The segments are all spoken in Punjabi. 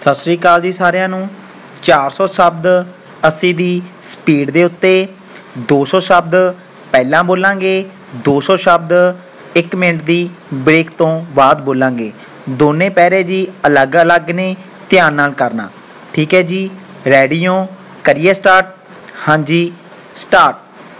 सत श्री अकाल जी सारिਆਂ ਨੂੰ। 400 शब्द 80 ਦੀ स्पीड ਦੇ ਉੱਤੇ 200 शब्द ਪਹਿਲਾਂ ਬੋਲਾਂਗੇ, 200 शब्द 1 मिनट ਦੀ ब्रेक ਤੋਂ ਬਾਅਦ ਬੋਲਾਂਗੇ। ਦੋਨੇ ਪਹਿਰੇ जी अलग अलग ने, ध्यान नाल करना, ठीक है जी। रेडी हो? करिए स्टार्ट। हाँ जी स्टार्ट।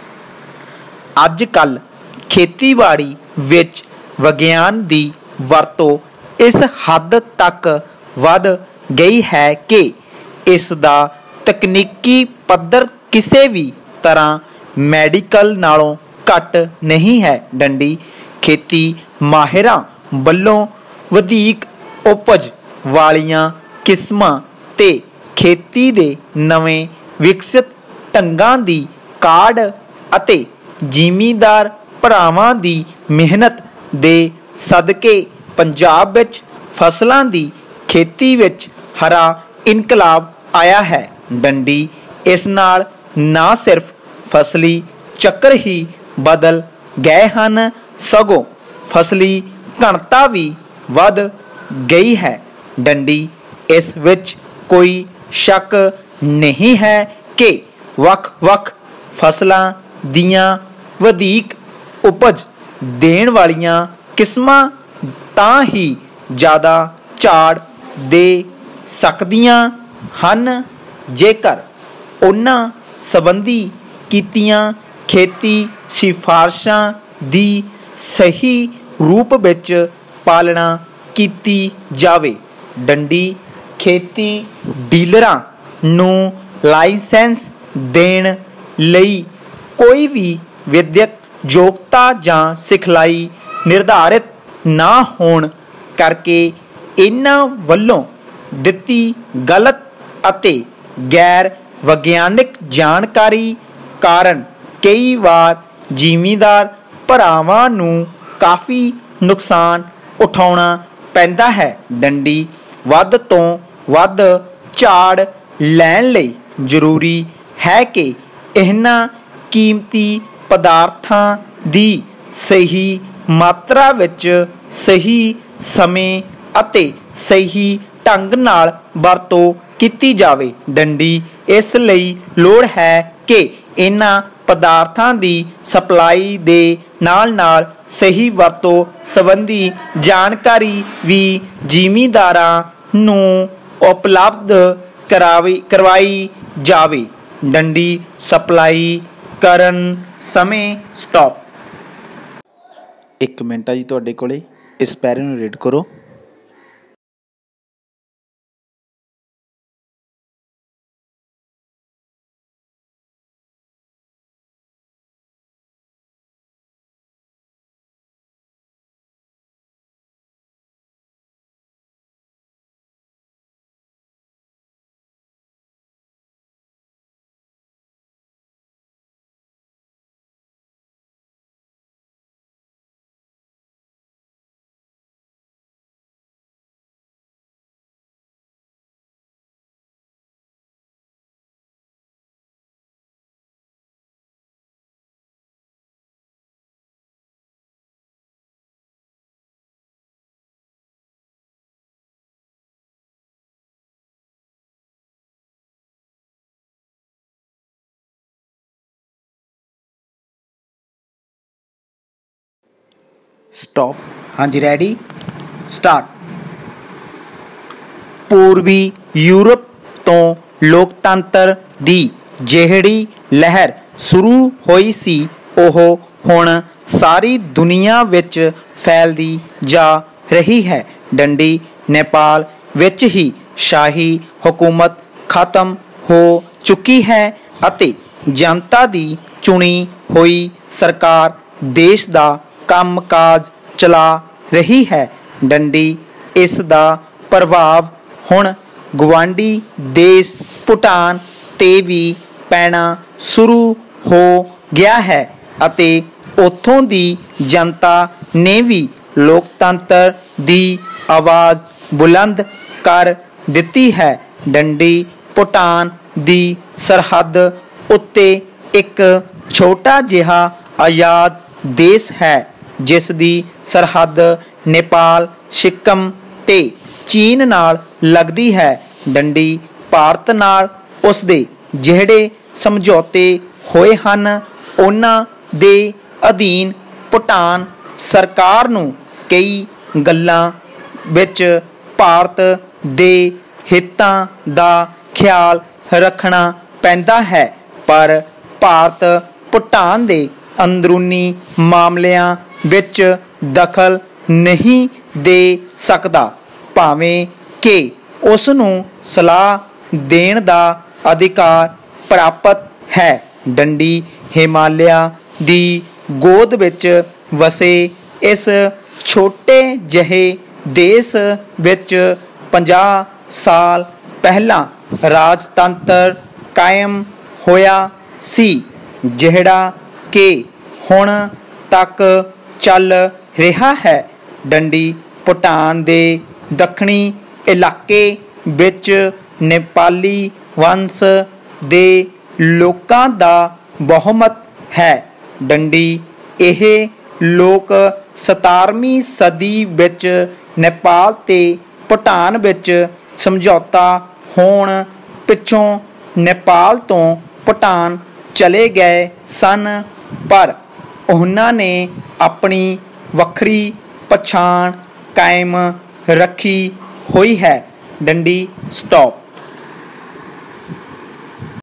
ਅੱਜ ਕੱਲ੍ਹ ਖੇਤੀਬਾੜੀ ਵਿੱਚ ਵਿਗਿਆਨ ਦੀ ਵਰਤੋਂ ਇਸ ਹੱਦ ਤੱਕ ਵੱਧ ਗਈ ਹੈ ਕਿ ਇਸ ਦਾ ਤਕਨੀਕੀ ਪੱਧਰ ਕਿਸੇ ਵੀ ਤਰ੍ਹਾਂ ਮੈਡੀਕਲ ਨਾਲੋਂ ਘੱਟ ਨਹੀਂ ਹੈ। ਡੰਡੀ ਖੇਤੀ ਮਾਹਿਰਾਂ ਵੱਲੋਂ ਵਧੀਕ ਉਪਜ ਵਾਲੀਆਂ ਕਿਸਮਾਂ ਤੇ ਖੇਤੀ ਦੇ ਨਵੇਂ ਵਿਕਸਿਤ ਢੰਗਾਂ ਦੀ ਕਾਢ ਅਤੇ ਜ਼ਿਮੀਂਦਾਰ ਭਰਾਵਾਂ ਦੀ ਮਿਹਨਤ ਦੇ ਸਦਕੇ ਪੰਜਾਬ ਵਿੱਚ ਫਸਲਾਂ ਦੀ ਖੇਤੀ ਵਿੱਚ ਹਰਾ ਇਨਕਲਾਬ ਆਇਆ ਹੈ। ਡੰਡੀ ਇਸ ਨਾਲ ਨਾ ਸਿਰਫ ਫਸਲੀ ਚੱਕਰ ਹੀ ਬਦਲ ਗਏ ਹਨ, ਸਗੋਂ ਫਸਲੀ ਘਣਤਾ ਵੀ ਵੱਧ ਗਈ ਹੈ। ਡੰਡੀ ਇਸ ਵਿੱਚ ਕੋਈ ਸ਼ੱਕ ਨਹੀਂ ਹੈ ਕਿ ਵੱਖ-ਵੱਖ ਫਸਲਾਂ ਦੀਆਂ ਵਧੀਕ ਉਪਜ ਦੇਣ ਵਾਲੀਆਂ ਕਿਸਮਾਂ ਤਾਂ ਹੀ ਜ਼ਿਆਦਾ ਝਾੜ ਦੇ ਸਕਦੀਆਂ ਹਨ ਜੇਕਰ ਉਹਨਾਂ ਸੰਬੰਧੀ ਕੀਤੀਆਂ ਖੇਤੀ ਸਿਫਾਰਸ਼ਾਂ ਦੀ ਸਹੀ ਰੂਪ ਵਿੱਚ ਪਾਲਣਾ ਕੀਤੀ ਜਾਵੇ। ਡੰਡੀ ਖੇਤੀ ਡੀਲਰਾਂ ਨੂੰ ਲਾਇਸੈਂਸ ਦੇਣ ਲਈ ਕੋਈ ਵੀ ਵਿਦਿਅਕ ਯੋਗਤਾ ਜਾਂ ਸਿਖਲਾਈ ਨਿਰਧਾਰਿਤ ਨਾ ਹੋਣ ਕਰਕੇ ਇਹਨਾਂ ਵੱਲੋਂ ਦਿੱਤੀ ਗਲਤ ਅਤੇ ਗੈਰ ਵਿਗਿਆਨਕ ਜਾਣਕਾਰੀ ਕਾਰਨ ਕਈ ਵਾਰ ਜ਼ਿਮੀਂਦਾਰ ਭਰਾਵਾਂ ਨੂੰ ਕਾਫੀ ਨੁਕਸਾਨ ਉਠਾਉਣਾ ਪੈਂਦਾ ਹੈ। ਡੰਡੀ ਵੱਧ ਤੋਂ ਵੱਧ ਝਾੜ ਲੈਣ ਲਈ ਜ਼ਰੂਰੀ ਹੈ ਕਿ ਇਹਨਾਂ ਕੀਮਤੀ ਪਦਾਰਥਾਂ ਦੀ ਸਹੀ ਮਾਤਰਾ ਵਿੱਚ ਸਹੀ ਸਮੇਂ ਅਤੇ ਸਹੀ ਢੰਗ ਨਾਲ ਵਰਤੋਂ ਕੀਤੀ ਜਾਵੇ। ਡੰਡੀ ਇਸ ਲਈ ਲੋੜ ਹੈ ਕਿ ਇਹਨਾਂ ਪਦਾਰਥਾਂ ਦੀ ਸਪਲਾਈ ਦੇ ਨਾਲ-ਨਾਲ ਸਹੀ ਵਰਤੋਂ ਸੰਬੰਧੀ ਜਾਣਕਾਰੀ ਵੀ ਜ਼ਿਮੀਂਦਾਰਾਂ ਨੂੰ ਉਪਲਬਧ ਕਰਵਾਈ ਜਾਵੇ। ਡੰਡੀ ਸਪਲਾਈ ਕਰਨ ਸਮੇਂ ਸਟਾਪ। 1 ਮਿੰਟ ਆ ਜੀ ਤੁਹਾਡੇ ਕੋਲੇ, ਇਸ ਪੈਰੇ ਨੂੰ ਰੀਡ ਕਰੋ। स्टॉप। हाँ जी रेडी स्टार्ट। पूर्वी यूरोप तो लोकतंत्र दी ਜਿਹੜੀ लहर शुरू हुई सी ਉਹ ਹੁਣ ਸਾਰੀ ਦੁਨੀਆ ਵਿੱਚ फैलदी जा रही है। डंडी नेपाल ਵਿੱਚ ही शाही हुकूमत खत्म हो चुकी है ਅਤੇ जनता दी चुनी हुई सरकार देश ਦਾ ਕੰਮ ਕਾਜ ਚਲਾ ਰਹੀ ਹੈ। ਡੰਡੀ ਇਸ ਦਾ ਪ੍ਰਭਾਵ ਹੁਣ ਗਵਾਂਢੀ ਦੇਸ਼ ਭੂਟਾਨ ਤੇ ਵੀ ਪੈਣਾ ਸ਼ੁਰੂ ਹੋ ਗਿਆ ਹੈ ਅਤੇ ਉੱਥੋਂ ਦੀ ਜਨਤਾ ਨੇ ਵੀ ਲੋਕਤੰਤਰ ਦੀ ਆਵਾਜ਼ ਬੁਲੰਦ ਕਰ ਦਿੱਤੀ ਹੈ। ਡੰਡੀ ਭੂਟਾਨ ਦੀ ਸਰਹੱਦ ਉੱਤੇ ਇੱਕ ਛੋਟਾ ਜਿਹਾ ਆਜ਼ਾਦ ਦੇਸ਼ ਹੈ ਜਿਸ ਦੀ ਸਰਹੱਦ ਨੇਪਾਲ, ਸਿੱਕਮ ਤੇ ਚੀਨ ਨਾਲ ਲੱਗਦੀ ਹੈ। ਡੰਡੀ ਭਾਰਤ ਨਾਲ ਉਸ ਦੇ ਜਿਹੜੇ ਸਮਝੌਤੇ ਹੋਏ ਹਨ ਉਹਨਾਂ ਦੇ ਅਧੀਨ ਭੂਟਾਨ ਸਰਕਾਰ ਨੂੰ ਕਈ ਗੱਲਾਂ ਵਿੱਚ ਭਾਰਤ ਦੇ ਹਿੱਤਾਂ ਦਾ ਖਿਆਲ ਰੱਖਣਾ ਪੈਂਦਾ ਹੈ, ਪਰ ਭਾਰਤ ਭੂਟਾਨ ਦੇ ਅੰਦਰੂਨੀ ਮਾਮਲਿਆਂ ਵਿੱਚ ਦਖਲ ਨਹੀਂ ਦੇ ਸਕਦਾ, ਭਾਵੇਂ ਕਿ ਉਸ ਨੂੰ ਸਲਾਹ ਦੇਣ ਦਾ ਅਧਿਕਾਰ ਪ੍ਰਾਪਤ ਹੈ। ਡੰਡੀ ਹਿਮਾਲਿਆ ਦੀ ਗੋਦ ਵਿੱਚ ਵਸੇ ਇਸ ਛੋਟੇ ਜਿਹੇ ਦੇਸ਼ ਵਿੱਚ 50 ਸਾਲ ਪਹਿਲਾਂ ਰਾਜਤੰਤਰ ਕਾਇਮ ਹੋਇਆ ਸੀ, ਜਿਹੜਾ ਕਿ ਹੁਣ ਤੱਕ ਚੱਲ ਰਿਹਾ ਹੈ। ਡੰਡੀ ਭੂਟਾਨ ਦੇ ਦੱਖਣੀ ਇਲਾਕੇ ਵਿੱਚ ਨੇਪਾਲੀ ਵੰਸ਼ ਦੇ ਲੋਕਾਂ ਦਾ ਬਹੁਮਤ ਹੈ। ਡੰਡੀ ਇਹ ਲੋਕ 17ਵੀਂ ਸਦੀ ਵਿੱਚ ਨੇਪਾਲ ਤੇ ਭੂਟਾਨ ਵਿੱਚ ਸਮਝੌਤਾ ਹੋਣ ਪਿੱਛੋਂ ਨੇਪਾਲ ਤੋਂ ਭੂਟਾਨ ਚਲੇ ਗਏ ਸਨ, ਪਰ ਉਹਨਾਂ ਨੇ ਆਪਣੀ ਵੱਖਰੀ ਪਛਾਣ ਕਾਇਮ ਰੱਖੀ ਹੋਈ ਹੈ। ਡੰਡੀ ਸਟਾਪ।